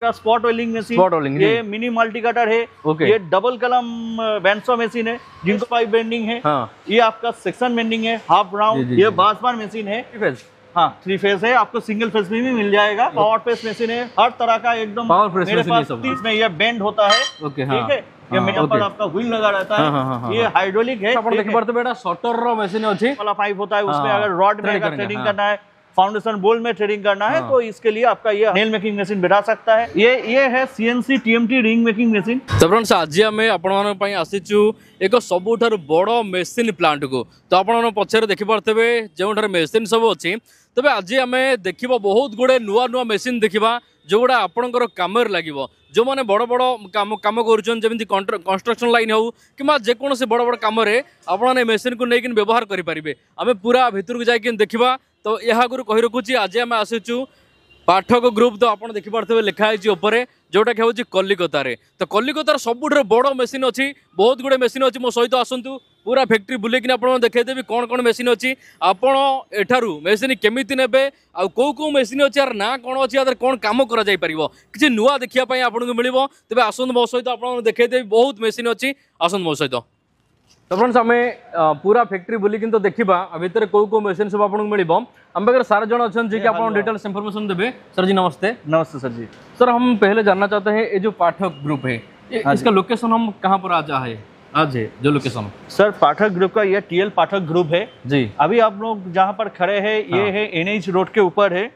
का spot welding machine, ये mini multi cutter है, ये डबल कलम बैंडसॉ मशीन है जिनको पाइप बेंडिंग है, ये आपका सेक्शन बेंडिंग है, हाफ राउंड, ये बासबार मशीन है, हाँ 3 फेज है, आपको सिंगल फेज में भी मिल जाएगा। पावर प्रेस मशीन है, हर तरह का एकदम मेरे पास 30 में ये बेंड होता है, ठीक है। ये मेटल पर आपका व्हील लगा रहता है, ये हाइड्रोलिक है। अपन देखि परते बेटा शटर रो मशीन अछि वाला पाइप होता है, उसमें अगर रॉड में अगर थ्रेडिंग करना है, फाउंडेशन बोल्ट में थ्रेडिंग करना है, तो इसके लिए आपका ये नेल मेकिंग मशीन बैठा सकता है। ये है CNC TMT ring making machine. तो फ्रेंड्स आज आमे आपण मन पई आसीचु एक सबुठार बड़ मेसिन प्लांट को। तो आपण पछरे देखि परतेबे जेउठार मेसिन सब अछि, तबे आज आमे देखिबो बहुत गुडे नुआ नुआ मेसिन देखिबा जोगुडा आपणकर कामर लागिबो। जो माने बड़ बड़ काम करूछन, जेमिति कंस्ट्रक्शन लाइन हो कि जेकोसी बड़ बड़ काम रे आपण मेसिन को लेकिन व्यवहार करि परिबे। आमे पूरा भितर को जाई देखिबा। तो यह गुरु कहि रखुची आज आम आसीचु पाठक ग्रुप। तो आप देखि पारथबे लिखा है ऊपर जोटा कि होची कलिकता रे। तो कलिकतार सबुठार बड़ मेसिन अछि, बहुत गुडे मेसिन अछि। मो सहित आसंतु पूरा फैक्ट्री बुलेकिन आपन देखैदेबी कोन कोन मेसिन अछि, आपण एठारू मेसिन केमिति नेबे आ को मेसिन अछि यार ना कोन अछि यार कोन काम करा जाई परिबो किछि नुवा देखिया पई आपन को मिलिबो। तबे आसंतु मो सहित आपन देखैदेबी बहुत मेसिन अछि, आसंतु मो सहित। तो फ्रेंड्स आम पूरा फैक्ट्री बुलिकिन तो देखा भितर को मेसिन सब आपको मिल। हम पाखे सारे जन अच्छा जी आप डिटेल्स इन्फॉर्मेशन देवे। सर जी नमस्ते। नमस्ते सर जी। सर हम पहले जानना चाहते हैं ये जो पाठक ग्रुप है इसका लोकेशन हम कहाँ पर आज है जो लोकेशन? सर पाठक ग्रुप का ये टीएल पाठक ग्रुप है जी। अभी आप लोग जहाँ पर खड़े हैं ये है एनएच रोड के ऊपर है।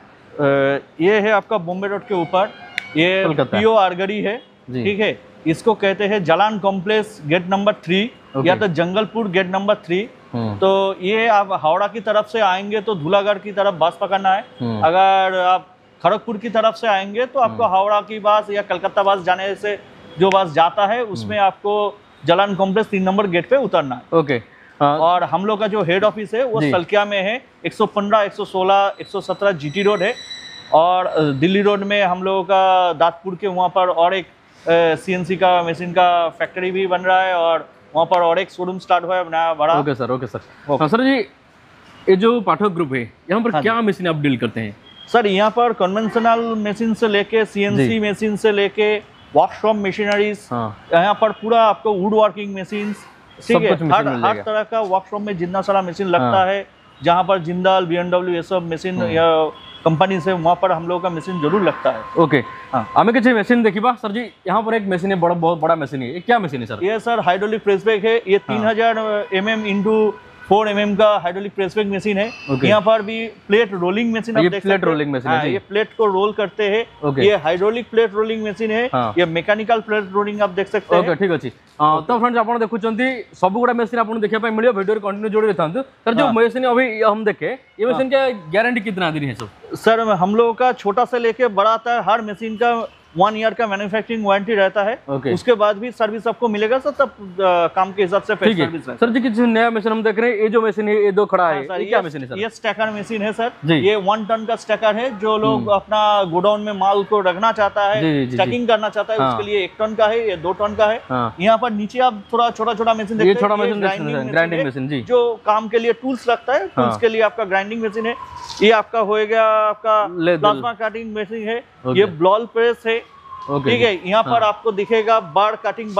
ये है आपका बॉम्बे रोड के ऊपर, ये पीओ आरगड़ी है, ठीक है। इसको कहते हैं जलान कॉम्प्लेक्स गेट नंबर 3 या तो जंगलपुर गेट नंबर 3। तो ये आप हावड़ा की तरफ से आएंगे तो धूलागढ़ की तरफ बस पकड़ना है। अगर आप खड़गपुर की तरफ से आएंगे तो आपको हावड़ा की बस या कलकत्ता बस जाने से जो बस जाता है उसमें आपको जलान कॉम्प्लेक्स 3 नंबर गेट पे उतरना है। ओके। और हम लोग का जो हेड ऑफिस है वो सलकिया में है, 115, 116, 117 जीटी रोड है। और दिल्ली रोड में हम लोगों का दादपुर के वहाँ पर और एक सीएनसी का मशीन का फैक्ट्री भी बन रहा है और वहाँ पर और एक शोरूम स्टार्ट हुआ है नया बड़ा। Okay sir, okay sir. Sir जी ये जो पाठक ग्रुप है यहाँ पर क्या मशीन आप डील करते हैं? सर यहाँ पर कन्वेंशनल मशीन से लेके सीएनसी मशीन से लेके वर्कशॉप मशीनरीज, यहाँ पर पूरा आपको वुड वर्किंग मशीन, ठीक है। हर तरह का वर्कशॉप में जितना सारा मशीन लगता है, जहाँ पर जिंदाल BMW ये सब मशीन या कंपनी से वहाँ पर हम लोगों का मशीन जरूर लगता है। ओके। हमें किसी मशीन देखिबा सर जी। यहाँ पर एक मशीन है, बहुत बड़ा मशीन है, ये क्या मशीन है सर? ये सर हाइड्रोलिक प्रेस बैग है। ये 3000 mm × 4 mm का हाइड्रोलिक प्रेस बैग मशीन है। यहाँ पर भी प्लेट रोलिंग मशीन आप देख सकते हैं। प्लेट रोलिंग मशीन है, ये प्लेट को रोल करते हैं। ये हाइड्रोलिक प्लेट रोलिंग मशीन है। ये मैकेनिकल प्लेट रोलिंग आप देख सकते हैं। ओके ठीक अछि। तो फ्रेंड्स आपण देखुचंती सब गुडा मशीन आपण देखिया पय मिलियो, वीडियो रे कंटिन्यू जोड़ी रहथांतु। सर जो मशीन अभी हम देखे ये मशीन का गारंटी कितना दिन है सब? सर हम लोगों का छोटा से लेके बड़ा तक हर मशीन का 1 ईयर का मैन्युफैक्चरिंग वारंटी रहता है। उसके बाद भी सर्विस आपको मिलेगा सर, तब काम के हिसाब से सर्विस है। सर जी कुछ नया मशीन हम देख रहे हैं, ये जो मशीन है ये दो खड़ा है, ये क्या मशीन है सर? ये स्टैकर मशीन है सर। ये 1 टन का स्टैकर है। जो लोग अपना गोडाउन में माल को रखना चाहता है, स्टैकिंग करना चाहता है, उसके लिए 1 टन का है, ये 2 टन का है। यहाँ पर नीचे आप थोड़ा छोटा मशीन देखते हैं, छोटा मशीन ग्राइंडिंग मशीन जी, जो काम के लिए टूल्स लगता है, टूल्स के लिए आपका ग्राइंडिंग मशीन है। ये आपका होएगा आपका प्लाज्मा कटिंग मशीन है। ये ब्लॉल प्रेस है, ठीक है। यहाँ पर आपको दिखेगा बार कटिंग,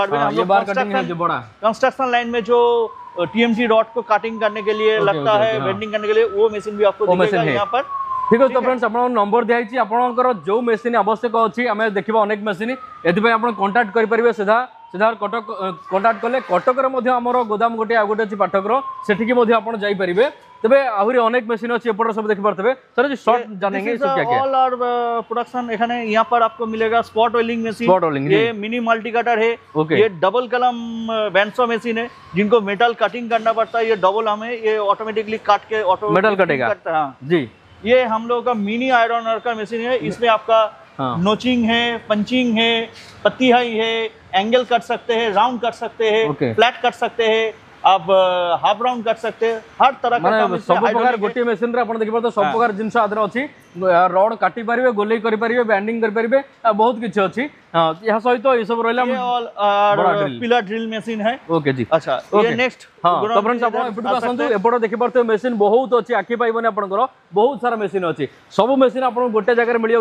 कंस्ट्रक्शन लाइन में जो टीएमटी रॉड को कटिंग करने के लिए लगता है, वेल्डिंग करने के लिए, वो मशीन भी आपको दिखेगा यहाँ पर। ठीक है। तो फ्रेंड्स आपन नंबर दिया छी, आपनकर जो मशीन आवश्यक अछि हमें देखिबा अनेक मशीन, एथि पय आपन कांटेक्ट करि परिबे। सीधा कटक कांटेक्ट कले कटक रे मध्ये हमरो गोदाम गोटे आ गोटे अछि पाठक रो, सेठी की मध्ये आपन जाई परिबे। तबे आहुरी अनेक मशीन अछि, एपटर सब देखि परतबे। सर जी शॉर्ट जानेंगे सब क्या क्या? ऑल आवर प्रोडक्शन एखाने यहाँ पर आपको मिलेगा स्पॉट वेल्डिंग मशीन, ये मिनी मल्टी कटर है, ये डबल कलम बैंडसॉ मशीन है जिनको मेटल कटिंग करना पड़ता है। ये डबल हमें ये ऑटोमेटिकली काट के मेटल कटेगा जी। ये हम लोगों का मिनी आयरन का मशीन है। इसमें आपका नोचिंग है, पंचिंग है, पत्ती है, एंगल कट सकते हैं, राउंड कट सकते हैं, फ्लैट कट सकते हैं, आप हाफ राउंड कर सकते हैं। हर तरह का काम सब प्रकार गोटे मशीन रे आपण देखि परतो सब प्रकार जिंस आदर अछि। रॉड काटी परिबे, गोलाई करि परिबे, बैंडिंग करि परिबे, बहुत किछ अछि। हां यहा सहित ए सब रहला ये ऑल पिलर ड्रिल मशीन है। ओके जी। अच्छा ये नेक्स्ट। हां तो फ्रेंड्स आपण एपटु आसंतु, एपटो देखि परतो मशीन बहुत अछि, आखि पाइबने आपनकर बहुत सारा मशीन अछि। सब मशीन आपण गोटे जगह रे मिल जाउछि।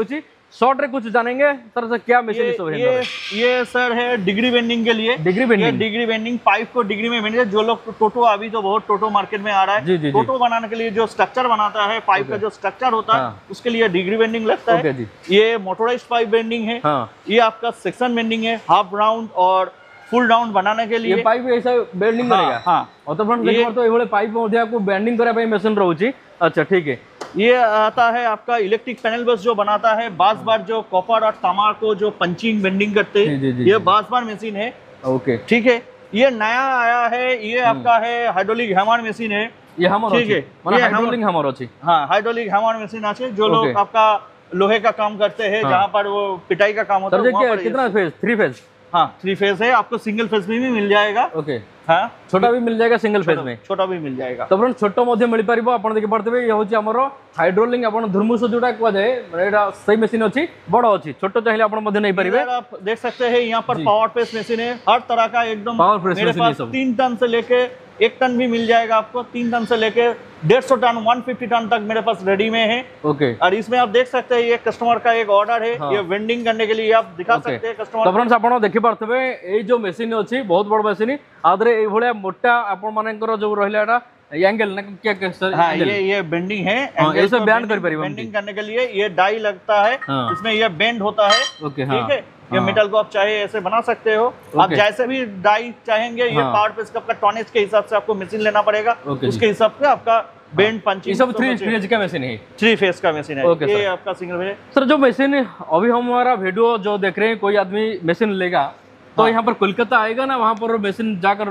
शॉर्ट रे कुछ जानेंगे सर से क्या मशीन सब है? ये सर है डिग्री बेंडिंग के लिए। Degree bending, degree bending, pipe को डिग्री में बेंडिंग। जो लोग टोटो, अभी तो बहुत टोटो मार्केट में आ रहा है, टोटो बनाने के लिए जो स्ट्रक्चर बनाता है पाइप का, जो स्ट्रक्चर होता है उसके लिए डिग्री बेंडिंग लगता है। ये मोटोराइज्ड पाइप बेंडिंग है। ये आपका सेक्शन बेंडिंग है, हाफ राउंड और फुल राउंड बनाने के लिए। ये पाइप ऐसा बेंडिंग करेगा। हां, और तो फ्रेंड्स देखो तो एभले पाइप मध्ये आपको बेंडिंग करे पे मशीन रहउची। अच्छा ठीक है। ये आता है आपका इलेक्ट्रिक पैनल बस जो बनाता है, बास बार जो कॉपर और तांबा को जो पंचिंग बेंडिंग करते हैं, ये बास बार मशीन है। ओके ठीक है। ये नया आया है, ये आपका है हाइड्रोलिक हैमर मशीन है। ये हैमर ठीक है, माने हाइड्रोलिक हैमर अछि। हां, हाइड्रोलिक हैमर मशीन আছে जो लोग आपका लोहे का काम करते हैं, जहां पर वो पिटाई का काम होता है। वहां पर कितना फेज? 3 फेज। हाँ 3 फेज है, आपको सिंगल फेज में भी मिल जाएगा। ओके हाँ, छोटा भी मिल जाएगा, सिंगल फेज में छोटा भी मिल जाएगा। तो फ्रेंड्स छोटो मध्ये मिल परिबो। आपण देखि पड़तबे ये होची हमरो हाइड्रोलिक, आपण धर्मुस जोटा को जाए माने एटा सही मशीन अछि, बड़ो अछि, छोटो चाहिले आपण मध्ये नहीं परिबे। आप देख सकते हैं यहाँ पर पावर प्रेस मशीन है, हर तरह का एकदम पावर प्रेस मशीन है सब। 3 टन से लेके 1 टन भी मिल जाएगा आपको। 3 टन से लेके 150 टन 150 टन तक मेरे पास रेडी में है। ओके। और इसमें आप देख सकते हैं ये कस्टमर का एक ऑर्डर है। ये वेंडिंग करने के लिए आप दिखा सकते हैं कस्टमर। तो फ्रेंड्स आपण देखि पारथबे ए जो मशीन अछि बहुत बड़ मशीन, आदरे ए भलिया मोटा आपण मानकर जो रहला एटा एंगल ना क्या सर? हां, ये बेंडिंग है। ऐसे बैंड कर परिबो। बेंडिंग करने के लिए ये डाई लगता है, इसमें ये बेंड होता है। ठीक है। ये मेटल को आप चाहे ऐसे बना सकते हो, आप जैसे भी डाई चाहेंगे। ये पावर प्रेस का टॉनेज के हिसाब से आपको मशीन लेना पड़ेगा, उसके हिसाब से आपका बेंड पंचिंग। सब 3 फेज का मशीन है। 3 फेज का मशीन है। ये आपका सिंगल फेज। सर जो मशीन अभी हमारा वीडियो जो देख रहे हैं, कोई आदमी मशीन लेगा तो यहाँ पर कोलकाता आएगा ना, वहाँ पर मशीन जाकर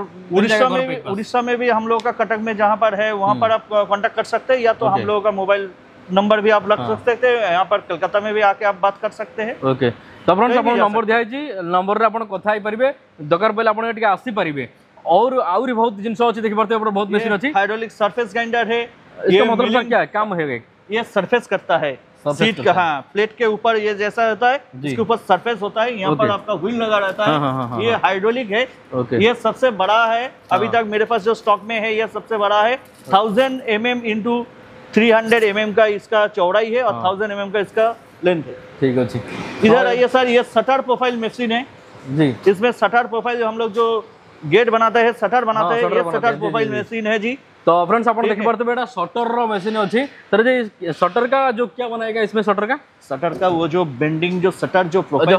उड़ीसा में भी हम लोग का कटक में जहाँ पर है वहाँ पर आप कांटेक्ट कर सकते हैं, या तो हम लोगों का मोबाइल नंबर भी आप लग सकते हैं। यहाँ पर कलकत्ता में भी आके आप बात कर सकते हैं। ओके। तो फ्रेंड्स आपण नंबर दिया जी, नंबर रे आपण कथा ही परिबे, दरकार पले आपण एटिके आसी परिबे। और आउरी बहुत जिंस अछि देखि परते, आपण बहुत मशीन अछि। हाइड्रोलिक सरफेस ग्राइंडर है। इसका मतलब सर क्या है, काम है? ये सरफेस करता है सीट का। हाँ, प्लेट के ऊपर ये जैसा होता है, इसके ऊपर सरफेस होता है, यहाँ पर आपका व्हील लगा रहता है। ये हाइड्रोलिक है। ये सबसे बड़ा है अभी तक मेरे पास जो स्टॉक में है। ये सबसे बड़ा है। 1000 mm इंटू 300 mm का इसका चौड़ाई है और 1000 mm का इसका लेंथ है। ठीक है जी। इधर आइए सर, ये शटर प्रोफाइल मशीन है जी। इसमें शटर प्रोफाइल हम लोग जो गेट बनाते हैं, शटर बनाते हैं, ये शटर प्रोफाइल मशीन है जी। तो फ्रेंड्स आपण देखि परते बेटा शटर रो मशीन अछि। तर जे शटर का जो क्या बनाएगा इसमें, शटर का वो जो बेंडिंग, जो शटर जो प्रोफाइल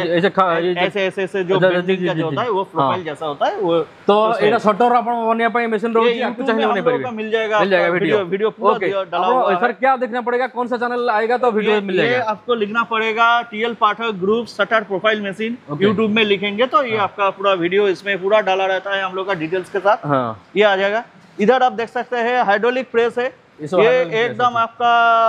ऐसे जो बेंडिंग का जो होता है वो प्रोफाइल जैसा होता है वो। तो एटा शटर आपण बनिया पई मशीन रहउची, आपको चाहिए बने परिबे, मिल जाएगा वीडियो पूरा डाला हुआ है। सर क्या देखना पड़ेगा, कौन सा चैनल आएगा तो वीडियो मिल जाएगा? ये आपको लिखना पड़ेगा TL Pathak group shutter profile machine, YouTube में लिखेंगे तो ये आपका पूरा वीडियो इसमें पूरा डाला रहता है हम लोग का डिटेल्स के साथ। ये आ जाएगा। इधर आप देख सकते हैं हाइड्रोलिक प्रेस है। ये एकदम आपका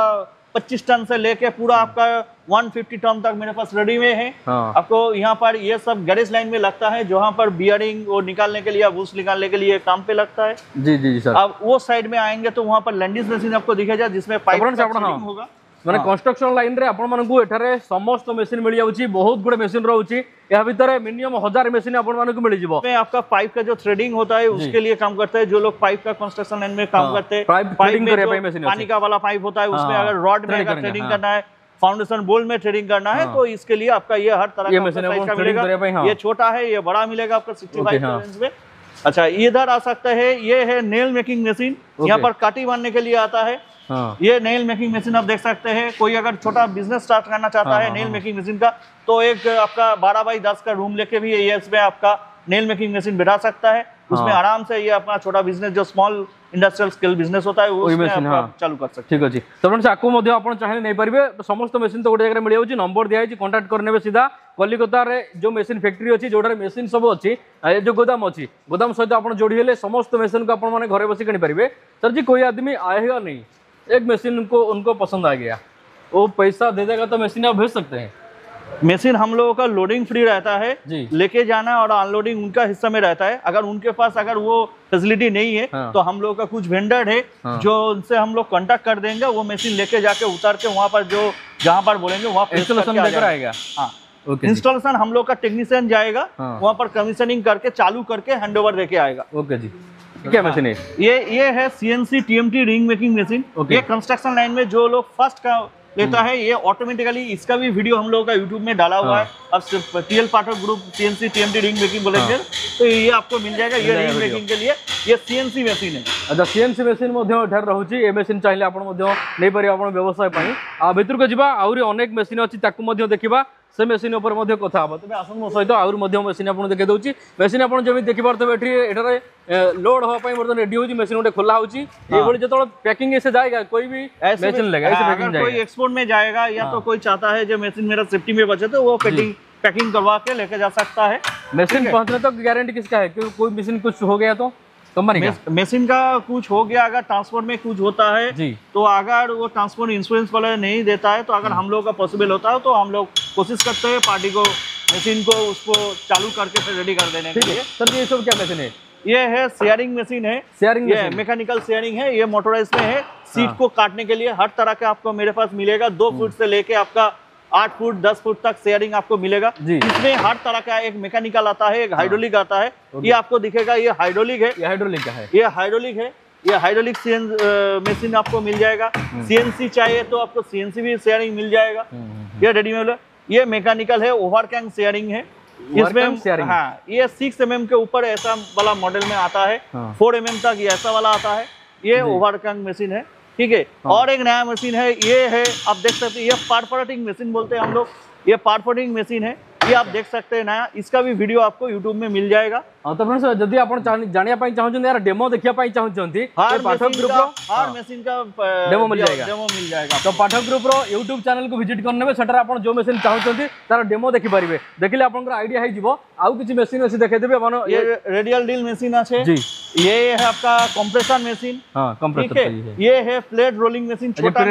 25 टन से लेके पूरा आपका 150 टन तक मेरे पास रेडी में है। आपको यहाँ पर ये सब गैरेज लाइन में लगता है, जहाँ पर बियरिंग वो निकालने के लिए, बूस्ट निकालने के लिए काम पे लगता है। जी जी सर। अब वो साइड में आएंगे तो वहाँ पर लैंडिस मशीन आपको दिखेगा, जिसमें पाइप होगा। माने कंस्ट्रक्शन लाइन रे आपण मानकू एठारे समस्त मशीन मिल जाउची, बहुत गुडे मशीन रहउची। या भीतर मिनिमम 1000 मशीन आपण मानकू मिल जिवो। में आपका पाइप का जो थ्रेडिंग होता है उसके लिए काम करते हैं। जो लोग पाइप का कंस्ट्रक्शन लाइन में काम करते हैं, पाइप में पानी का वाला पाइप होता है, उसमें अगर रॉड में अगर थ्रेडिंग करना है, फाउंडेशन बोल्ट में थ्रेडिंग करना है, तो इसके लिए आपका ये हर तरह का साइज का मिलेगा। ये छोटा है, ये बड़ा मिलेगा आपका 65 रेंज में। अच्छा, इधर आ सकता है, ये है नेल मेकिंग मशीन। यहाँ पर काटी बांधने के लिए आता है। ये नेल मेकिंग मशीन आप देख सकते हैं। कोई अगर छोटा बिजनेस स्टार्ट करना चाहता है नेल मेकिंग मशीन का, तो एक आपका 12 बाई 10 का रूम लेके भी ये इसमें आपका नेल मेकिंग मशीन बिठा सकता है। उसमें आराम से ये अपना छोटा बिजनेस, जो स्मॉल इंडस्ट्रियल स्केल बिजनेस होता है, वो उसमें आप चालू कर सकते हैं। ठीक अछि। तो फ्रेंड्स आपको मध्ये आपण चाहे नहीं परिबे, समस्त मशीन तो गोटे जगह मिल जाउची। नंबर दिया है, कांटेक्ट करने सीधा। कलिकता रे जो मशीन फैक्ट्री अच्छी, जोड़े मशीन सब अच्छी, जो गोदाम अच्छी, गोदाम सहित आप जोड़ी हेले समस्त मशीन को आप घरे बसी किनी परिबे। सर जी कोई आदमी आएगा नहीं, एक मशीन को उनको पसंद आ गया, वो पैसा दे देगा तो मशीन आप भेज सकते हैं। मशीन हम लोगों का लोडिंग फ्री रहता है, लेके जाना और अनलोडिंग उनका हिस्सा में रहता है। अगर उनके पास अगर वो फैसिलिटी नहीं है, तो हम लोगों का कुछ वेंडर है, जो उनसे हम लोग कांटेक्ट कर देंगे। वो मशीन लेके जाके उतार के वहाँ पर जो जहाँ पर बोलेंगे वहाँ इंस्टॉलेशन लेकर आएगा। हाँ, इंस्टॉलेशन हम लोग का टेक्नीशियन जाएगा, वहाँ पर कमीशनिंग करके चालू करके हैंडओवर देके आएगा। ओके जी। क्या मशीन है ये है CNC TMT ring making machine. ये कंस्ट्रक्शन लाइन में जो लोग फर्स्ट का लेता है। ये ऑटोमेटिकली, इसका भी वीडियो हम लोगों का यूट्यूब में डाला हुआ है। अब TL Pathak group CNC TMT ring making बोलेंगे तो ये आपको मिल जाएगा। ये रिंग मेकिंग के लिए ये CNC मशीन है। अच्छा, CNC मशीन रोचे, ये मशीन चाहिए आप नहीं पारे आप व्यवसाय भितर को जावा, आहुरी अनेक मशीन अच्छी देखा से मशीन उपर कथा हम। तेज आसन मो सहित आहुरी मशीन आपको देखा दूसरी मशीन आप जमी देखिपे ये लोड हाँपाई बर्तमान रेडी होती मशीन गोटे खोला होती जो पैकिंग से जाएगा कोई भी मशीन लेगा अगर कोई एक्सपोर्ट में जाएगा या तो कोई चाहता है जो मशीन मेरा सेफ्टी में बचे तो वो पैकिंग करवा के लेके जा सकता है। मशीन पहुंचने तक गारंटी किसका है? क्योंकि कोई मशीन कुछ हो गया तो कंपनी का मशीन का कुछ हो गया, अगर ट्रांसपोर्ट में कुछ होता है जी, तो अगर वो ट्रांसपोर्ट इंश्योरेंस वाला नहीं देता है तो अगर हम लोग का पॉसिबल होता है तो हम लोग कोशिश करते हैं पार्टी को मशीन को उसको चालू करके फिर रेडी कर देने के लिए। सर ये सब क्या मशीन है? ये है शेयरिंग मशीन है। शेयरिंग ये मैकेनिकल शेयरिंग है। ये मोटराइज में है। सीट को काटने के लिए हर तरह का आपको मेरे पास मिलेगा। 2 फुट से लेके आपका 8 फुट 10 फुट तक शेयरिंग आपको मिलेगा। इसमें हर तरह का एक मैकेनिकल आता है, एक हाइड्रोलिक आता है। ये आपको दिखेगा, ये हाइड्रोलिक है। ये हाइड्रोलिक है, ये हाइड्रोलिक है। ये हाइड्रोलिक मशीन आपको मिल जाएगा। CNC चाहिए तो आपको CNC भी शेयरिंग मिल जाएगा। ये रेडीमेड। ये मैकेनिकल है, ओवरकैंग शेयरिंग है। इसमें हाँ, ये 6 mm के ऊपर ऐसा वाला मॉडल में आता है। 4 mm तक ये ऐसा वाला आता है। ये ओवरकैंग मशीन है, ठीक है। और एक नया मशीन है, ये है, आप देख सकते हैं, ये पार्ट फॉर्मेटिंग मशीन बोलते हैं हम लोग। ये पार्ट फॉर्मेटिंग मशीन है, ये आप देख सकते हैं नया। इसका भी वीडियो आपको YouTube में मिल जाएगा। हाँ तो फ्रेंड्स जदि आप जानिया पाई चाहते यार डेमो देखिया पाई चाहते पाठक ग्रुप रो हर मशीन का डेमो मिल जाएगा। तो पाठक ग्रुप रो YouTube चैनल को विजिट करने सेटर आप जो मशीन चाहते तार डेमो देखि पारिबे। देखिले आपन आइडिया है जीवो आउ किछि मशीन अछि देखे देबे अपन। ये रेडियल ड्रिल मशीन আছে जी। ये है आपका कंप्रेसर मशीन। हां कंप्रेसर है। ये है प्लेट रोलिंग मशीन,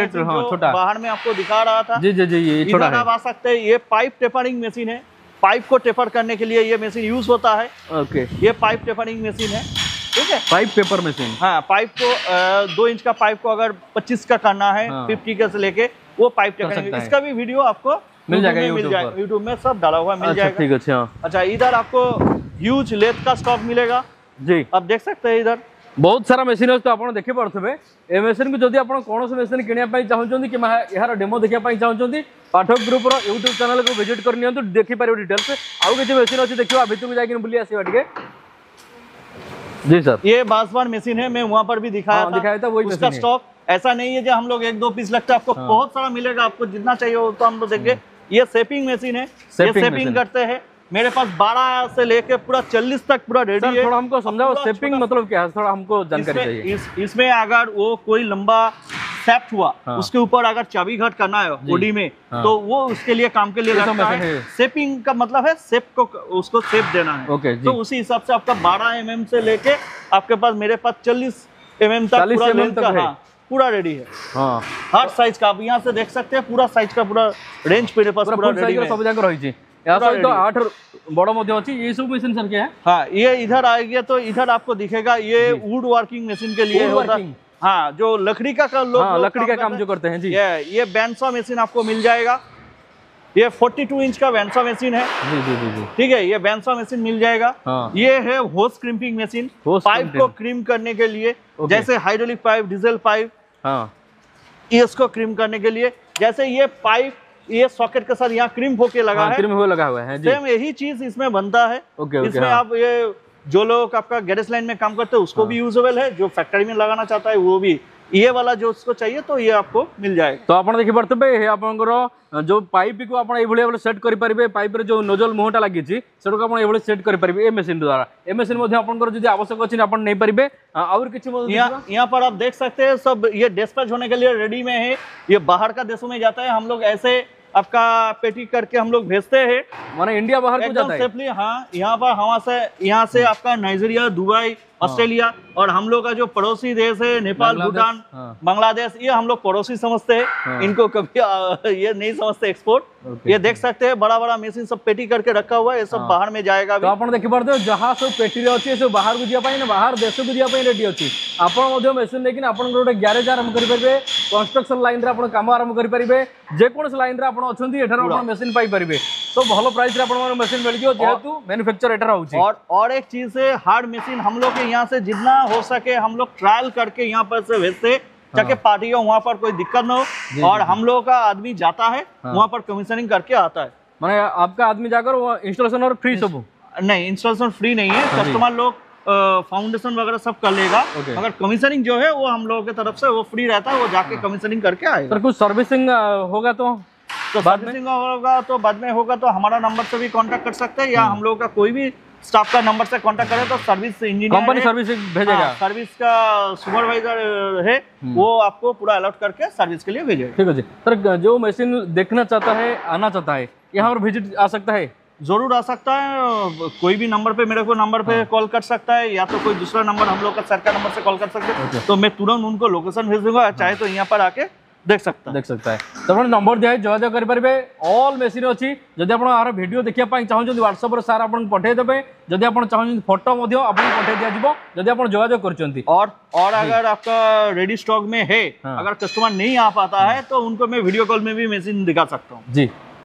छोटा बाहर में आपको दिखा रहा था। जी जी जी, ये छोटा है। आप आ सकते हैं। ये पाइप टेपरिंग मशीन है। पाइप को टेपर करने के लिए ये मशीन यूज होता है। ओके, ये पाइप टेपरिंग मशीन है, ठीक है। Pipe paper machine. हाँ, पाइप को 2 इंच का पाइप को अगर 25 का करना है, 50 का से लेके वो पाइप टेपरिंग, इसका भी वीडियो आपको मिल जाएगा यूट्यूब में सब डाला हुआ मिल जाएगा। ठीक है। अच्छा, इधर आपको ह्यूज लेथ का स्टॉक मिलेगा जी। आप देख सकते हैं इधर बहुत सारा मशीन अच्छे तो आप देखी पारे। ए मशीन को जब आप कौन से मशीन किनापी चाहते कि यार डेमो देखापी चाहते पाठक ग्रुप यूट्यूब चैनल को विजिट कर देखिपारे डिटेल्स। आउ किसी मशीन अच्छी देखिए भितर को जाकर बुली आसवा टे। जी सर, ये बांसवार मशीन है, मैं वहां पर भी दिखाया था वही उसका स्टॉक। ऐसा नहीं है जो हम लोग 1-2 पीस लगता है, आपको बहुत सारा मिलेगा। आपको जितना चाहिए हो तो हम लोग देंगे। ये शेपिंग मशीन है, ये शेपिंग करते हैं। मेरे पास 12 से लेके पूरा 40 तक पूरा रेडी है। थोड़ा हमको समझाओ शेपिंग मतलब क्या है, थोड़ा हमको जानकारी चाहिए। इसमें अगर वो कोई लंबा सेफ्ट हुआ, उसके ऊपर अगर चाबी घट करना है बॉडी में, तो वो उसके लिए काम के लिए लगता है। शेपिंग का मतलब है शेप को, उसको शेप देना है। तो उसी हिसाब से आपका 12 mm से लेके आपके पास मेरे पास 40 mm तक पूरा लेंथ का पूरा रेडी है। हर साइज का आप यहाँ से देख सकते हैं। पूरा साइज का पूरा रेंज मेरे पास पूरा रेडी है। सब जगह रही तो 8 बड़ा मध्य अच्छी। ये सब मशीन सर क्या है? हाँ, ये इधर आएगी तो इधर आपको दिखेगा। ये वुड वर्किंग मशीन के लिए होता है। हाँ, जो लकड़ी का लोग लकड़ी का काम जो करते हैं जी। ये बैंडसा मशीन आपको मिल जाएगा। ये 42 इंच का बैंडसा मशीन है। जी जी जी जी, ठीक है। ये बैंडसा मशीन मिल जाएगा। ये है होस क्रिम्पिंग मशीन, पाइप को क्रीम करने के लिए। जैसे हाइड्रोलिक पाइप, डीजल पाइप, इसको क्रीम करने के लिए। जैसे ये पाइप ये सॉकेट के साथ यहाँ क्रीम होके लगा है, क्रीम लगा हुआ है। सेम यही चीज इसमें बनता है। इसमें आप ये जो लोग आपका गैरेज लाइन में काम करते हैं उसको भी यूजेबल है। जो फैक्ट्री में लगाना चाहता है वो भी, ये वाला जो उसको चाहिए तो ये आपको मिल जाएगा। तो आप देखी पारे आप जो पाइप को आप सेट करेंगे। पाइप जो नोजल मुहटा लगी से सेट करेंगे मशीन द्वारा। ए मशीन आपंकर आवश्यक अच्छी आप नहीं पारे। और किसी यहाँ पर आप देख सकते हैं सब ये डिस्पैच होने के लिए रेडी में है। ये बाहर का देशों में जाता है। हम लोग ऐसे आपका पेटी करके हम लोग भेजते हैं, माने इंडिया बाहर को जाता है सेफली। हाँ, यहाँ पर यहाँ से आपका नाइजीरिया, दुबई, ऑस्ट्रेलिया और हम लोग का जो पड़ोसी देश है नेपाल, भूटान, बांग्लादेश, ये हम लोग पड़ोसी समझते हैं। इनको कभी ये नहीं समझते एक्सपोर्ट। ये देख सकते हैं बड़ा बड़ा मशीन सब पेटी करके रखा हुआ है। ये सब बाहर में जाएगा। तो आप देखी पारे जहाँ सब पेटी अच्छी सब बाहर को जाए बाहर देश को जाए रेडी अच्छी। आप मशीन लेकिन आप गोटे ग्यारेज आरंभ करेंगे, कंस्ट्रक्शन लाइन रे काम आरंभ करेंगे। जेकोसी लाइन रे आप अच्छा मशीन पाइपर। तो भल प्राइस मशीन मिल जाए जेहेतु मैन्युफैक्चर एटर हो। और एक चीज है, हार्ड मशीन हम लोग यहाँ से जितना हो सके हम लोग ट्रायल करके यहाँ पर से भेजते। ताकि पार्टी हो वहाँ पर कोई दिक्कत ना हो, और हम लोगों का आदमी जाता है वहाँ पर कमीशनिंग करके आता है। माने आपका आदमी जाकर वो इंस्टॉलेशन और फ्री सब? नहीं, इंस्टॉलेशन फ्री नहीं है, कस्टमर लोग फाउंडेशन वगैरह सब कर लेगा, मगर कमीशनिंग जो है वो हम लोगों की तरफ से वो फ्री रहता है, वो जाके कमीशनिंग करके आएगा। सर कुछ सर्विसिंग होगा तो सर्विसिंग होगा तो बाद में होगा तो हमारा नंबर से भी कांटेक्ट कर सकते हैं, या हम लोग का कोई भी स्टाफ का नंबर से कांटेक्ट करे तो सर्विस इंजीनियर कंपनी सर्विस भेजेगा, सर्विस का सुपरवाइजर है, वो आपको पूरा अलॉट करके सर्विस के लिए भेजेगा। ठीक है जी। सर जो मशीन देखना चाहता है, आना चाहता है, यहाँ पर विजिट आ सकता है? जरूर आ सकता है, कोई भी नंबर पे मेरे को नंबर पे कॉल कर सकता है, या तो कोई दूसरा नंबर हम लोग का सर का नंबर से कॉल कर सकते हैं, तो मैं तुरंत उनको लोकेशन भेज दूंगा, चाहे तो यहाँ पर आके देख सकता है। तो आपण नंबर दिया जोगाजोग करि परिबे, ऑल मशीन अछि। जदि आपण आर वीडियो देखिया पई चाहउछन व्हाट्सएप रे सार आपण पठे देबे, जदि आपण चाहउछन फोटो मध्य आपण पठे दिया जिवो जदि आपण जोगाजोग करचंती। और अगर आपका रेडी स्टॉक में है, अगर कस्टमर नहीं आ पाता है तो उनको मैं वीडियो कॉल में भी मशीन दिखा सकता हूँ जी।